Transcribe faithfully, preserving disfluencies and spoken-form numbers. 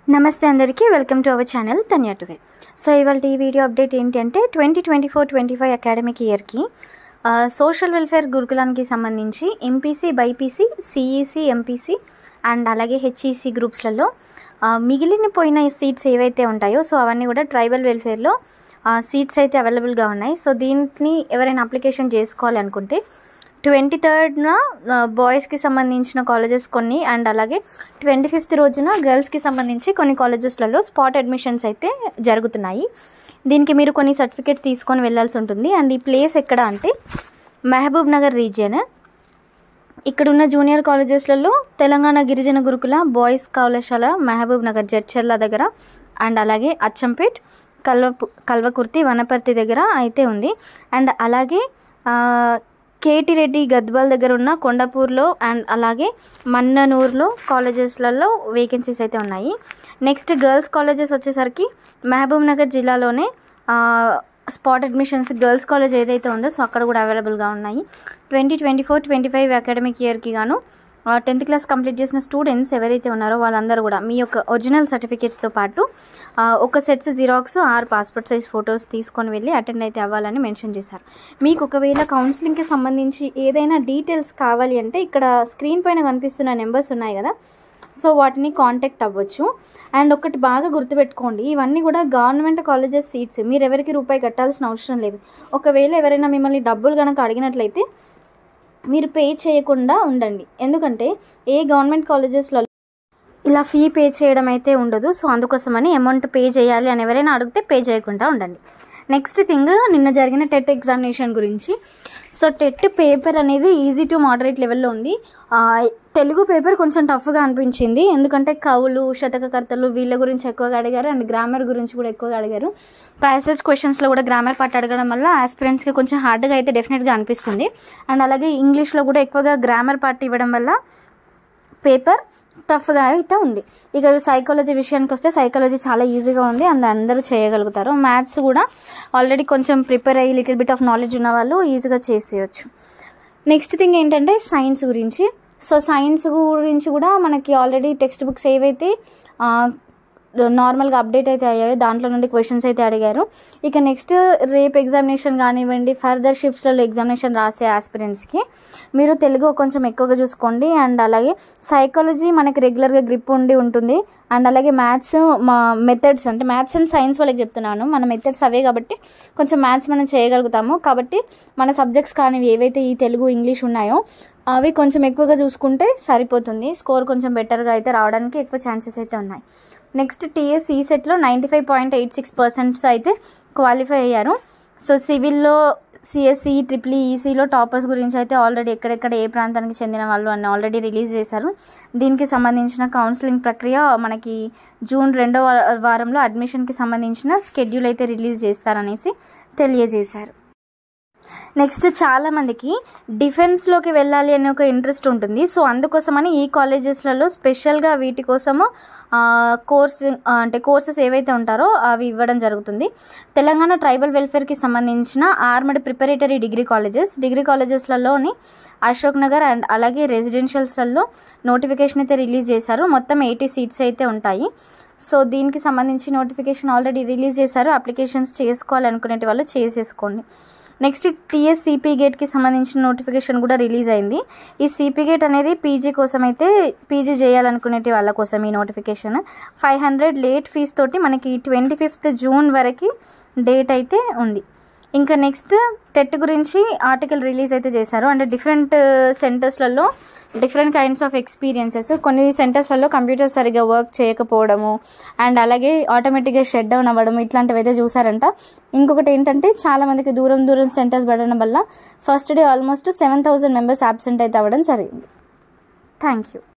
నమస్తే అందరికీ welcome to our channel Tanya today. So ఇవాళ ఈ వీడియో అప్డేట్ ఏంటి అంటే twenty twenty four twenty five academic ఇయర్కి సోషల్ వెల్ఫేర్ గురుకులానికి సంబంధించి MPC BiPC CEC MPC and అలాగే హెచ్ఈసి గ్రూప్స్లలో మిగిలిన పోయిన సీట్స్ ఏవైతే ఉంటాయో సో అవన్నీ కూడా ట్రైబల్ వెల్ఫేర్లో సీట్స్ అయితే అవైలబుల్గా ఉన్నాయి. సో దీన్ని ఎవరైనా అప్లికేషన్ చేసుకోవాలి అనుకుంటే ట్వంటీ థర్డ్న బాయ్స్కి సంబంధించిన కాలేజెస్ కొన్ని అండ్ అలాగే ట్వంటీ ఫిఫ్త్ రోజున గర్ల్స్కి సంబంధించి కొన్ని కాలేజెస్లలో స్పాట్ అడ్మిషన్స్ అయితే జరుగుతున్నాయి. దీనికి మీరు కొన్ని సర్టిఫికేట్స్ తీసుకొని వెళ్ళాల్సి ఉంటుంది. అండ్ ఈ ప్లేస్ ఎక్కడ అంటే మహబూబ్ నగర్ రీజియన్. ఇక్కడున్న జూనియర్ కాలేజెస్లలో తెలంగాణ గిరిజన గురుకుల బాయ్స్ కళాశాల మహబూబ్ నగర్ జడ్చర్ల దగ్గర అండ్ అలాగే అచ్చంపేట్ కల్వ కల్వకుర్తి వనపర్తి దగ్గర అయితే ఉంది. అండ్ అలాగే కేటి రెడ్డి గద్వాల్ దగ్గర ఉన్న కొండపూర్లో అండ్ అలాగే మన్ననూరులో కాలేజెస్లలో వేకెన్సీస్ అయితే ఉన్నాయి. నెక్స్ట్ గర్ల్స్ కాలేజెస్ వచ్చేసరికి మహబూబ్ నగర్ జిల్లాలోనే స్పాట్ అడ్మిషన్స్ గర్ల్స్ కాలేజ్ ఏదైతే ఉందో సో అక్కడ కూడా అవైలబుల్గా ఉన్నాయి. Twenty twenty four twenty five academic ఇయర్కి గాను టెన్త్ క్లాస్ కంప్లీట్ చేసిన స్టూడెంట్స్ ఎవరైతే ఉన్నారో వాళ్ళందరూ కూడా మీ యొక్క ఒరిజినల్ సర్టిఫికేట్స్తో పాటు ఒక sets xerox or passport size photos తీసుకొని వెళ్ళి అటెండ్ అయితే అవ్వాలని మెన్షన్ చేశారు. మీకు ఒకవేళ కౌన్సిలింగ్కి సంబంధించి ఏదైనా డీటెయిల్స్ కావాలి అంటే ఇక్కడ స్క్రీన్ పైన కనిపిస్తున్న నెంబర్స్ ఉన్నాయి కదా సో వాటిని కాంటాక్ట్ అవ్వచ్చు. అండ్ ఒకటి బాగా గుర్తుపెట్టుకోండి, ఇవన్నీ కూడా గవర్నమెంట్ కాలేజెస్ సీట్స్. మీరు ఎవరికి రూపాయి కట్టాల్సిన అవసరం లేదు. ఒకవేళ ఎవరైనా మిమ్మల్ని డబ్బులు కనుక అడిగినట్లయితే మీరు పే చేయకుండా ఉండండి. ఎందుకంటే ఏ గవర్నమెంట్ కాలేజెస్లో ఇలా ఫీ పే చేయడం అయితే ఉండదు. సో అందుకోసమని అమౌంట్ పే చేయాలి అని ఎవరైనా అడిగితే పే చేయకుండా ఉండండి. నెక్స్ట్ థింగ్, నిన్న జరిగిన టెట్ ఎగ్జామినేషన్ గురించి. సో టెట్ పేపర్ అనేది ఈజీ టు మోడరేట్ లెవెల్లో ఉంది. తెలుగు పేపర్ కొంచెం టఫ్గా అనిపించింది. ఎందుకంటే కవులు శతకకర్తలు వీళ్ళ గురించి ఎక్కువగా అడిగారు అండ్ గ్రామర్ గురించి కూడా ఎక్కువగా అడిగారు. ప్యాసేజ్ క్వశ్చన్స్లో కూడా గ్రామర్ పార్ట్ అడగడం వల్ల ఆస్పిరెంట్స్కి కొంచెం హార్డ్గా అయితే డెఫినెట్గా అనిపిస్తుంది. అండ్ అలాగే ఇంగ్లీష్లో కూడా ఎక్కువగా గ్రామర్ పార్ట్ ఇవ్వడం వల్ల పేపర్ టఫ్గా అయితే ఉంది. ఇక సైకాలజీ విషయానికి వస్తే సైకాలజీ చాలా ఈజీగా ఉంది అండ్ అందరూ చేయగలుగుతారు. మ్యాథ్స్ కూడా ఆల్రెడీ కొంచెం ప్రిపేర్ అయ్యి లిటిల్ బిట్ ఆఫ్ నాలెడ్జ్ ఉన్న వాళ్ళు ఈజీగా చేసేయచ్చు. నెక్స్ట్ థింగ్ ఏంటంటే సైన్స్ గురించి. సో సైన్స్ గురించి కూడా మనకి ఆల్రెడీ టెక్స్ట్ బుక్స్ ఏవైతే నార్మల్గా అప్డేట్ అయితే అయ్యాయో దాంట్లో నుండి క్వశ్చన్స్ అయితే అడిగారు. ఇక నెక్స్ట్ రేపు ఎగ్జామినేషన్ కానివ్వండి, ఫర్దర్ షిఫ్ట్స్లలో ఎగ్జామినేషన్ రాసే ఆస్పిరెంట్స్కి మీరు తెలుగు కొంచెం ఎక్కువగా చూసుకోండి. అండ్ అలాగే సైకాలజీ మనకి రెగ్యులర్గా గ్రిప్ ఉండి ఉంటుంది. అండ్ అలాగే మ్యాథ్స్ మా మెథడ్స్ అంటే మ్యాథ్స్ అండ్ సైన్స్ వాళ్ళకి చెప్తున్నాను, మన మెథడ్స్ అవే కాబట్టి కొంచెం మ్యాథ్స్ మనం చేయగలుగుతాము. కాబట్టి మన సబ్జెక్ట్స్ కానీ ఏవైతే ఈ తెలుగు ఇంగ్లీష్ ఉన్నాయో అవి కొంచెం ఎక్కువగా చూసుకుంటే సరిపోతుంది. స్కోర్ కొంచెం బెటర్గా అయితే రావడానికి ఎక్కువ ఛాన్సెస్ అయితే ఉన్నాయి. నెక్స్ట్ టీఎస్ ఈసెట్లో ninety five point eight six percents అయితే క్వాలిఫై అయ్యారు. సో సివిల్లో సిఎస్సి ట్రిపుల్ ఈసీలో టాపర్స్ గురించి అయితే ఆల్రెడీ ఎక్కడెక్కడ ఏ ప్రాంతానికి చెందిన వాళ్ళు అని ఆల్రెడీ రిలీజ్ చేశారు. దీనికి సంబంధించిన కౌన్సిలింగ్ ప్రక్రియ మనకి జూన్ రెండో వారంలో అడ్మిషన్కి సంబంధించిన స్కెడ్యూల్ అయితే రిలీజ్ చేస్తారనేసి తెలియజేశారు. నెక్స్ట్ చాలామందికి డిఫెన్స్లోకి వెళ్ళాలి అనే ఒక ఇంట్రెస్ట్ ఉంటుంది. సో అందుకోసమని ఈ కాలేజెస్లలో స్పెషల్గా వీటి కోసము కోర్స్ అంటే కోర్సెస్ ఏవైతే ఉంటారో అవి ఇవ్వడం జరుగుతుంది. తెలంగాణ ట్రైబల్ వెల్ఫేర్కి సంబంధించిన armed preparatory degree colleges degree కాలేజెస్లలోని అశోక్ నగర్ అండ్ అలాగే రెసిడెన్షియల్స్లలో నోటిఫికేషన్ అయితే రిలీజ్ చేశారు. మొత్తం ఎయిటీ సీట్స్ అయితే ఉంటాయి. సో దీనికి సంబంధించి నోటిఫికేషన్ ఆల్రెడీ రిలీజ్ చేశారు. అప్లికేషన్స్ చేసుకోవాలనుకునే వాళ్ళు చేసేసుకోండి. నెక్స్ట్ టీఎస్ సిపి గేట్కి సంబంధించిన నోటిఫికేషన్ కూడా రిలీజ్ అయింది. ఈ సిపి గేట్ అనేది పీజీ కోసం అయితే పీజీ చేయాలనుకునే వాళ్ళ కోసం ఈ notification five hundred late fee తోటి మనకి ట్వంటీ ఫిఫ్త్ జూన్ వరకు డేట్ అయితే ఉంది. ఇంకా నెక్స్ట్ టెట్ గురించి ఆర్టికల్ రిలీజ్ అయితే చేశారు. అంటే డిఫరెంట్ సెంటర్స్లలో డిఫరెంట్ కైండ్స్ ఆఫ్ ఎక్స్పీరియన్సెస్. కొన్ని సెంటర్స్లలో కంప్యూటర్ సరిగ్గా వర్క్ చేయకపోవడము అండ్ అలాగే ఆటోమేటిక్గా షట్ డౌన్ అవ్వడం ఇట్లాంటివి అయితే చూసారంట. ఇంకొకటి ఏంటంటే చాలామందికి దూరం దూరం సెంటర్స్ పడడం వల్ల first day almost seven thousand members absent అయితే అవ్వడం జరిగింది. Thank you.